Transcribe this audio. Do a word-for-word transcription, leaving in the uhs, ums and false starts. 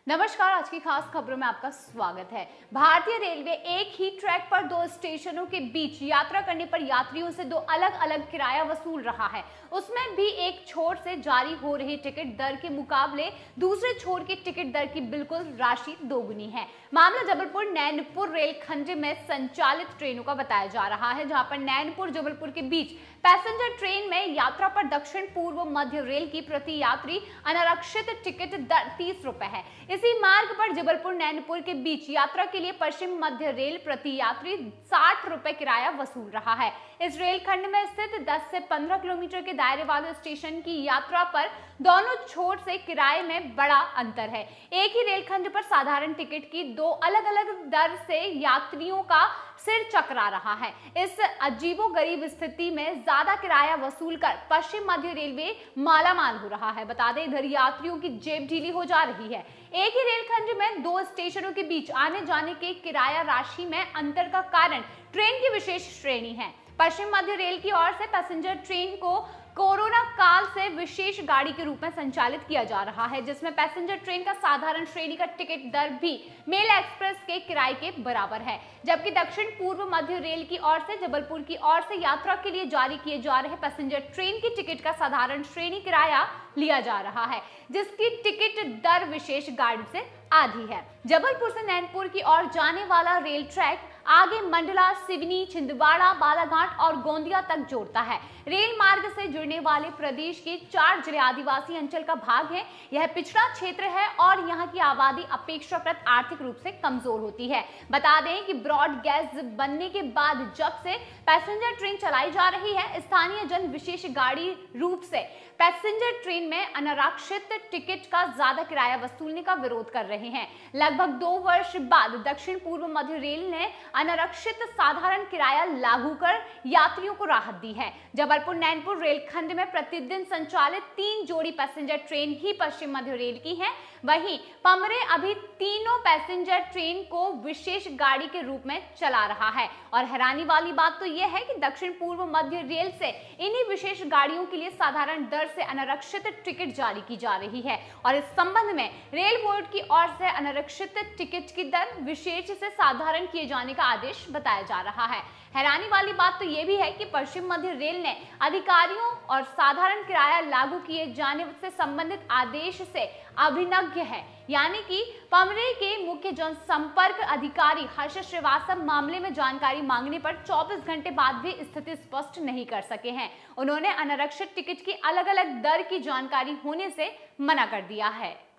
नमस्कार, आज की खास खबरों में आपका स्वागत है। भारतीय रेलवे एक ही ट्रैक पर दो स्टेशनों के बीच यात्रा करने पर यात्रियों से दो अलग अलग किराया वसूल रहा है। उसमें भी एक छोर से जारी हो रही टिकट दर के मुकाबले दूसरे छोर की टिकट दर की बिल्कुल राशि दोगुनी है। मामला जबलपुर नैनपुर रेलखंड में संचालित ट्रेनों का बताया जा रहा है, जहां पर नैनपुर जबलपुर के बीच पैसेंजर ट्रेन में यात्रा पर दक्षिण पूर्व मध्य रेल की प्रति यात्री अनारक्षित टिकट दर तीस रुपए है। इसी मार्ग पर जबलपुर नैनपुर के बीच यात्रा के लिए पश्चिम मध्य रेल प्रति यात्री साठ रुपए किराया वसूल रहा है। इस रेलखंड में स्थित दस से पंद्रह किलोमीटर के दायरे वाले स्टेशन की यात्रा पर दोनों छोर से किराए में बड़ा अंतर है। एक ही रेलखंड पर साधारण टिकट की दो अलग अलग दर से यात्रियों का सिर चकरा रहा है। इस अजीबोगरीब स्थिति में ज्यादा किराया वसूल कर पश्चिम मध्य रेलवे मालामाल हो रहा है। बता दें, इधर यात्रियों की जेब ढीली हो जा रही है। एक ही रेलखंड में दो स्टेशनों के बीच आने जाने के किराया राशि में अंतर का कारण ट्रेन की विशेष श्रेणी है। पश्चिम मध्य रेल की ओर से पैसेंजर ट्रेन को कोरोना काल से विशेष गाड़ी के रूप में संचालित किया जा रहा है, जिसमें पैसेंजर ट्रेन का साधारण श्रेणी का टिकट दर भी मेल एक्सप्रेस के किराए के बराबर है, जबकि दक्षिण पूर्व मध्य रेल की ओर से जबलपुर की ओर से यात्रा के लिए जारी किए जा रहे पैसेंजर ट्रेन की टिकट का साधारण श्रेणी किराया लिया जा रहा है, जिसकी टिकट दर विशेष गाड़ी से आधी है। जबलपुर से नैनपुर की ओर जाने वाला रेल ट्रैक आगे मंडला, सिवनी, छिंदवाड़ा, बालाघाट और गोंदिया तक जोड़ता है। रेल मार्ग से जुड़ने वाले प्रदेश के चार जिले आदिवासी अंचल का भाग है। यह पिछड़ा क्षेत्र है और यहाँ की आबादी अपेक्षाकृत आर्थिक रूप से कमजोर होती है। बता दें कि ब्रॉड गैज बनने के बाद जब से पैसेंजर ट्रेन चलाई जा रही है, स्थानीय जन विशेष गाड़ी रूप से पैसेंजर ट्रेन में अनारक्षित टिकट का ज्यादा किराया वसूलने का विरोध कर रहे हैं। लगभग दो वर्ष बाद दक्षिण पूर्व मध्य रेल ने अनारक्षित साधारण किराया लागू कर यात्रियों को राहत दी है। जबलपुर नैनपुर रेलखंड में प्रतिदिन संचालित तीन जोड़ी पैसेंजर ट्रेन ही पश्चिम मध्य रेल की है। वहीं पमरे अभी तीनों पैसेंजर ट्रेन को विशेष गाड़ी के रूप में चला रहा है। और हैरानी वाली बात तो यह है कि दक्षिण पूर्व मध्य रेल से इन्हीं विशेष गाड़ियों के लिए साधारण दर से अनारक्षित टिकट जारी की जा रही है और इस संबंध में रेल बोर्ड की ओर से अनारक्षित टिकट की दर विशेष से साधारण किए जाने का आदेश बताया जा रहा है। हैरानी वाली बात तो यह भी है कि पश्चिम मध्य रेल ने अधिकारियों और साधारण किराया लागू किए जाने से संबंधित आदेश से अभिज्ञ है, यानी कि पमरे के मुख्य जनसंपर्क अधिकारी हर्ष श्रीवास्तव मामले में जानकारी मांगने पर चौबीस घंटे बाद भी स्थिति स्पष्ट नहीं कर सके हैं। उन्होंने अनारक्षित टिकट की अलग अलग दर की जानकारी होने से मना कर दिया है।